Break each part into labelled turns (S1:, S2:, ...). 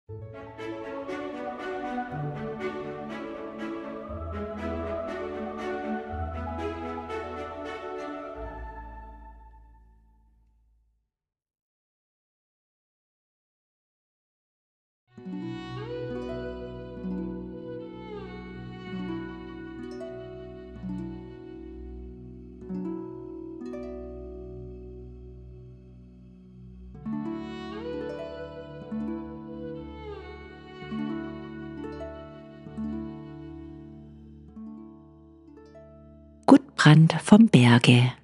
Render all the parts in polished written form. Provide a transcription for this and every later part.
S1: Gudbrand vom Berge.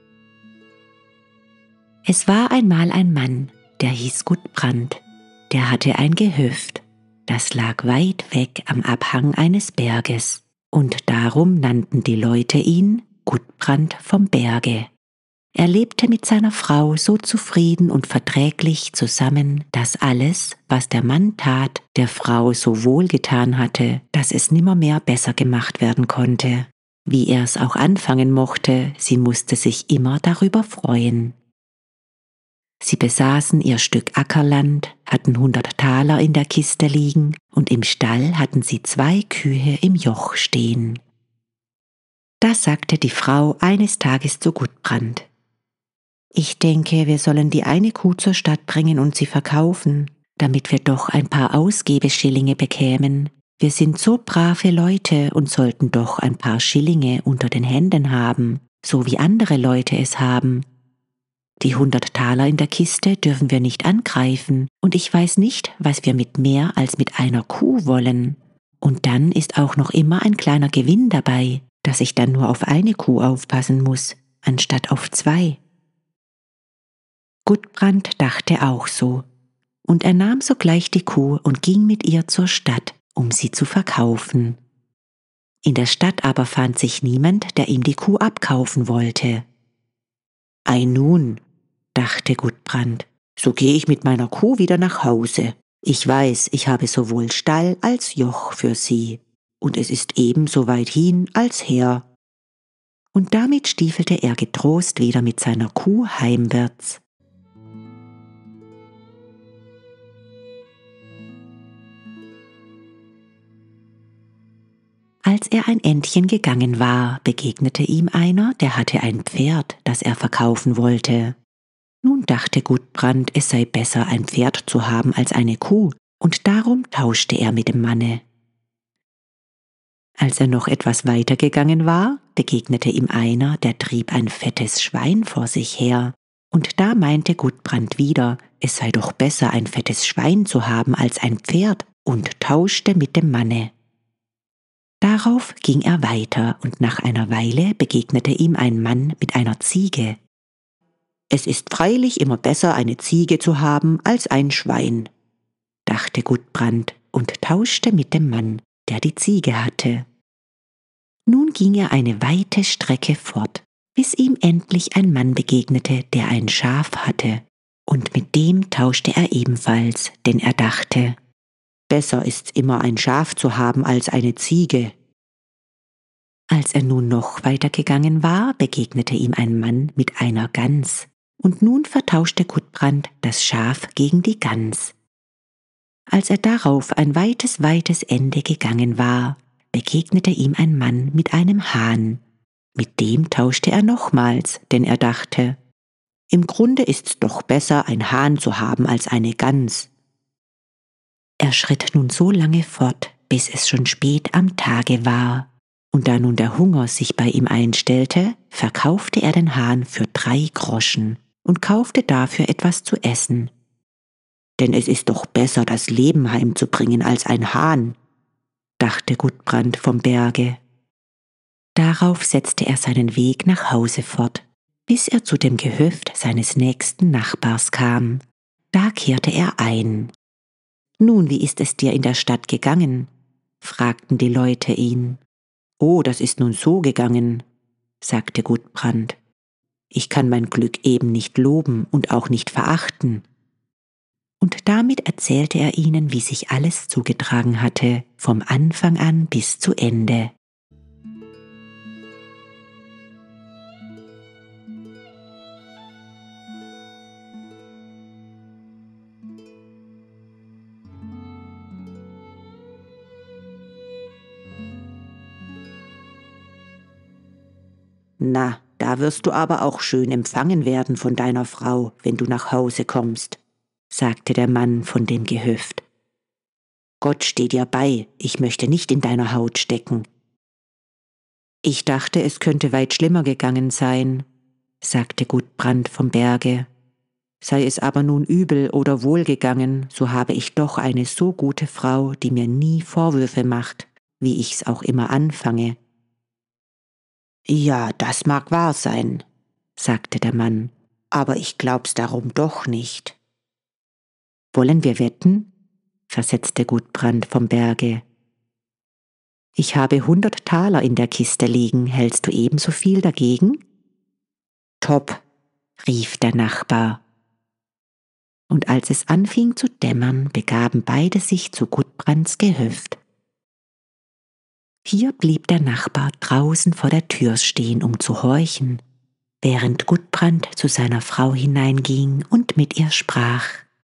S1: Es war einmal ein Mann, der hieß Gudbrand. Der hatte ein Gehöft, das lag weit weg am Abhang eines Berges, und darum nannten die Leute ihn Gudbrand vom Berge. Er lebte mit seiner Frau so zufrieden und verträglich zusammen, dass alles, was der Mann tat, der Frau so wohlgetan hatte, dass es nimmermehr besser gemacht werden konnte. Wie er es auch anfangen mochte, sie musste sich immer darüber freuen. Sie besaßen ihr Stück Ackerland, hatten 100 Taler in der Kiste liegen und im Stall hatten sie 2 Kühe im Joch stehen. Da sagte die Frau eines Tages zu Gudbrand: »Ich denke, wir sollen die eine Kuh zur Stadt bringen und sie verkaufen, damit wir doch ein paar Ausgebeschillinge bekämen. Wir sind so brave Leute und sollten doch ein paar Schillinge unter den Händen haben, so wie andere Leute es haben. Die 100 Taler in der Kiste dürfen wir nicht angreifen, und ich weiß nicht, was wir mit mehr als mit einer Kuh wollen. Und dann ist auch noch immer ein kleiner Gewinn dabei, dass ich dann nur auf eine Kuh aufpassen muss, anstatt auf 2. Gudbrand dachte auch so, und er nahm sogleich die Kuh und ging mit ihr zur Stadt, um sie zu verkaufen. In der Stadt aber fand sich niemand, der ihm die Kuh abkaufen wollte. »Ei nun«, dachte Gudbrand, »so gehe ich mit meiner Kuh wieder nach Hause. Ich weiß, ich habe sowohl Stall als Joch für sie, und es ist ebenso weit hin als her.« Und damit stiefelte er getrost wieder mit seiner Kuh heimwärts. Als er ein Endchen gegangen war, begegnete ihm einer, der hatte ein Pferd, das er verkaufen wollte. Nun dachte Gudbrand, es sei besser, ein Pferd zu haben als eine Kuh, und darum tauschte er mit dem Manne. Als er noch etwas weiter gegangen war, begegnete ihm einer, der trieb ein fettes Schwein vor sich her, und da meinte Gudbrand wieder, es sei doch besser, ein fettes Schwein zu haben als ein Pferd, und tauschte mit dem Manne. Darauf ging er weiter, und nach einer Weile begegnete ihm ein Mann mit einer Ziege. »Es ist freilich immer besser, eine Ziege zu haben als ein Schwein«, dachte Gudbrand und tauschte mit dem Mann, der die Ziege hatte. Nun ging er eine weite Strecke fort, bis ihm endlich ein Mann begegnete, der ein Schaf hatte, und mit dem tauschte er ebenfalls, denn er dachte, »Besser ist's immer ein Schaf zu haben als eine Ziege.« Als er nun noch weiter gegangen war, begegnete ihm ein Mann mit einer Gans, und nun vertauschte Gudbrand das Schaf gegen die Gans. Als er darauf ein weites Ende gegangen war, begegnete ihm ein Mann mit einem Hahn. Mit dem tauschte er nochmals, denn er dachte, im Grunde ist's doch besser, ein Hahn zu haben als eine Gans. Er schritt nun so lange fort, bis es schon spät am Tage war, und da nun der Hunger sich bei ihm einstellte, verkaufte er den Hahn für 3 Groschen und kaufte dafür etwas zu essen. Denn es ist doch besser, das Leben heimzubringen als ein Hahn, dachte Gudbrand vom Berge. Darauf setzte er seinen Weg nach Hause fort, bis er zu dem Gehöft seines nächsten Nachbars kam. Da kehrte er ein. »Nun, wie ist es dir in der Stadt gegangen?« fragten die Leute ihn. »Oh, das ist nun so gegangen«, sagte Gudbrand. »Ich kann mein Glück eben nicht loben und auch nicht verachten.« Und damit erzählte er ihnen, wie sich alles zugetragen hatte, vom Anfang an bis zu Ende. Na, da wirst du aber auch schön empfangen werden von deiner Frau, wenn du nach Hause kommst, sagte der Mann von dem Gehöft. Gott steh dir bei, ich möchte nicht in deiner Haut stecken. Ich dachte, es könnte weit schlimmer gegangen sein, sagte Gudbrand vom Berge. Sei es aber nun übel oder wohl gegangen, so habe ich doch eine so gute Frau, die mir nie Vorwürfe macht, wie ich's auch immer anfange. Ja, das mag wahr sein, sagte der Mann, aber ich glaub's darum doch nicht. Wollen wir wetten? Versetzte Gudbrand vom Berge. Ich habe 100 Taler in der Kiste liegen, hältst du ebenso viel dagegen? Top, rief der Nachbar. Und als es anfing zu dämmern, begaben beide sich zu Gudbrands Gehöft. Hier blieb der Nachbar draußen vor der Tür stehen, um zu horchen, während Gudbrand zu seiner Frau hineinging und mit ihr sprach.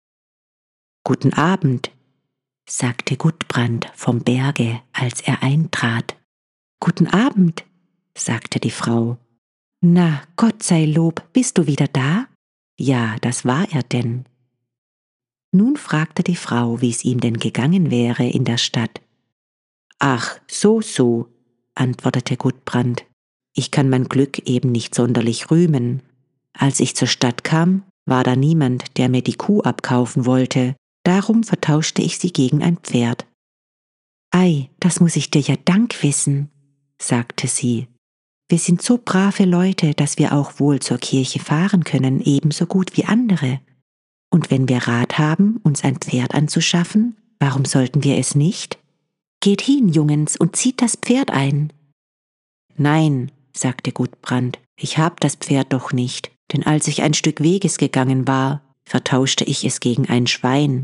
S1: »Guten Abend«, sagte Gudbrand vom Berge, als er eintrat. »Guten Abend«, sagte die Frau. »Na, Gott sei Lob, bist du wieder da?« »Ja, das war er denn.« Nun fragte die Frau, wie es ihm denn gegangen wäre in der Stadt. »Ach, so«, antwortete Gudbrand. »Ich kann mein Glück eben nicht sonderlich rühmen. Als ich zur Stadt kam, war da niemand, der mir die Kuh abkaufen wollte. Darum vertauschte ich sie gegen ein Pferd.« »Ei, das muß ich dir ja Dank wissen«, sagte sie. »Wir sind so brave Leute, dass wir auch wohl zur Kirche fahren können, ebenso gut wie andere. Und wenn wir Rat haben, uns ein Pferd anzuschaffen, warum sollten wir es nicht? Geht hin, Jungens, und zieht das Pferd ein.« »Nein«, sagte Gudbrand, »ich hab das Pferd doch nicht, denn als ich ein Stück Weges gegangen war, vertauschte ich es gegen ein Schwein.«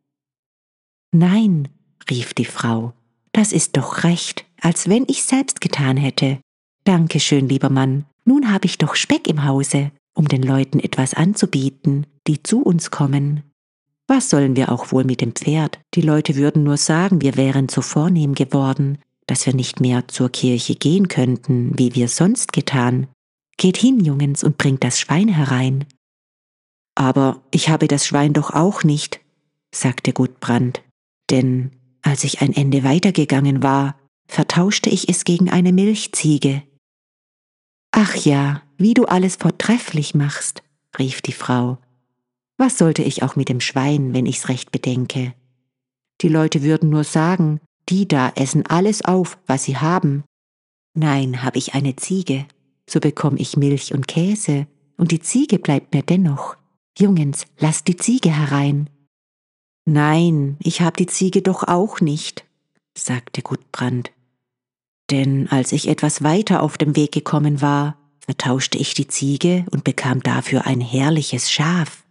S1: »Nein«, rief die Frau, »das ist doch recht, als wenn ich selbst getan hätte. Danke schön, lieber Mann, nun habe ich doch Speck im Hause, um den Leuten etwas anzubieten, die zu uns kommen. Was sollen wir auch wohl mit dem Pferd? Die Leute würden nur sagen, wir wären so vornehm geworden, dass wir nicht mehr zur Kirche gehen könnten, wie wir sonst getan. Geht hin, Jungens, und bringt das Schwein herein.« »Aber ich habe das Schwein doch auch nicht«, sagte Gudbrand, »denn als ich ein Ende weitergegangen war, vertauschte ich es gegen eine Milchziege.« »Ach ja, wie du alles vortrefflich machst«, rief die Frau. »Was sollte ich auch mit dem Schwein, wenn ich's recht bedenke? Die Leute würden nur sagen, die da essen alles auf, was sie haben. Nein, hab ich eine Ziege, so bekomm ich Milch und Käse, und die Ziege bleibt mir dennoch. Jungens, lasst die Ziege herein.« »Nein, ich hab die Ziege doch auch nicht«, sagte Gudbrand. »Denn als ich etwas weiter auf dem Weg gekommen war, vertauschte ich die Ziege und bekam dafür ein herrliches Schaf.«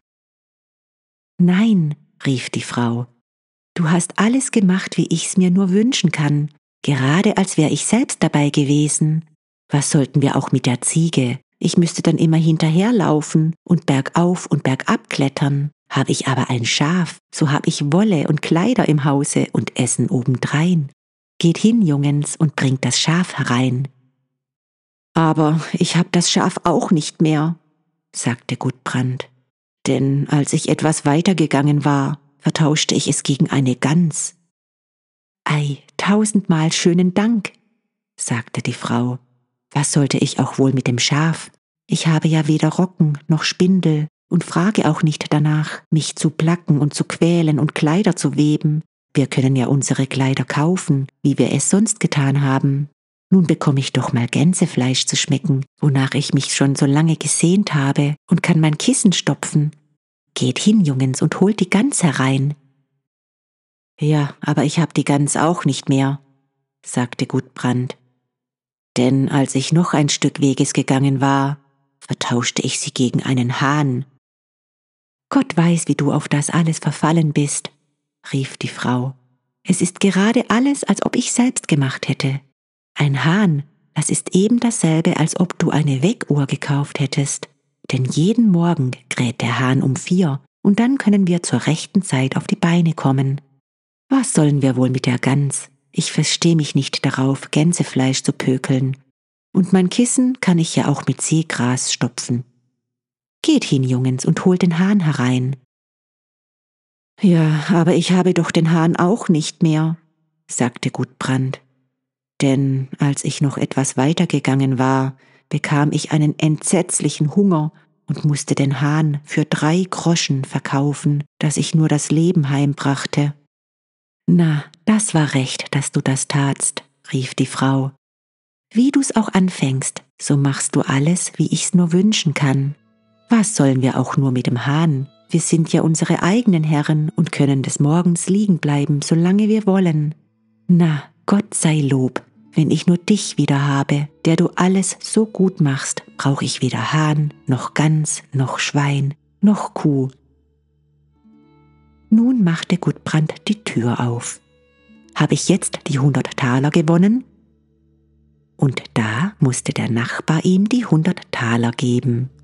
S1: »Nein«, rief die Frau, »du hast alles gemacht, wie ich's mir nur wünschen kann, gerade als wär ich selbst dabei gewesen. Was sollten wir auch mit der Ziege? Ich müsste dann immer hinterherlaufen und bergauf und bergab klettern. Hab ich aber ein Schaf, so hab ich Wolle und Kleider im Hause und Essen obendrein. Geht hin, Jungens, und bringt das Schaf herein.« »Aber ich hab das Schaf auch nicht mehr«, sagte Gudbrand. »Denn als ich etwas weitergegangen war, vertauschte ich es gegen eine Gans.« »Ei, 1000-mal schönen Dank«, sagte die Frau. »Was sollte ich auch wohl mit dem Schaf? Ich habe ja weder Rocken noch Spindel und frage auch nicht danach, mich zu placken und zu quälen und Kleider zu weben. Wir können ja unsere Kleider kaufen, wie wir es sonst getan haben. Nun bekomme ich doch mal Gänsefleisch zu schmecken, wonach ich mich schon so lange gesehnt habe, und kann mein Kissen stopfen. Geht hin, Jungens, und holt die Gans herein.« »Ja, aber ich hab die Gans auch nicht mehr«, sagte Gudbrand. »Denn als ich noch ein Stück Weges gegangen war, vertauschte ich sie gegen einen Hahn.« »Gott weiß, wie du auf das alles verfallen bist«, rief die Frau. »Es ist gerade alles, als ob ich selbst gemacht hätte. Ein Hahn, das ist eben dasselbe, als ob du eine Weckuhr gekauft hättest. Denn jeden Morgen kräht der Hahn um 4 und dann können wir zur rechten Zeit auf die Beine kommen. Was sollen wir wohl mit der Gans? Ich versteh mich nicht darauf, Gänsefleisch zu pökeln. Und mein Kissen kann ich ja auch mit Seegras stopfen. Geht hin, Jungens, und holt den Hahn herein. Ja, aber ich habe doch den Hahn auch nicht mehr, sagte Gudbrand. Denn als ich noch etwas weitergegangen war, bekam ich einen entsetzlichen Hunger und musste den Hahn für 3 Groschen verkaufen, dass ich nur das Leben heimbrachte. Na, das war recht, dass du das tatst, rief die Frau. Wie du's auch anfängst, so machst du alles, wie ich's nur wünschen kann. Was sollen wir auch nur mit dem Hahn? Wir sind ja unsere eigenen Herren und können des Morgens liegen bleiben, solange wir wollen. Na, Gott sei Lob, wenn ich nur dich wieder habe, der du alles so gut machst, brauch ich weder Hahn, noch Gans, noch Schwein, noch Kuh. Nun machte Gudbrand die Tür auf. Habe ich jetzt die 100 Taler gewonnen? Und da musste der Nachbar ihm die 100 Taler geben.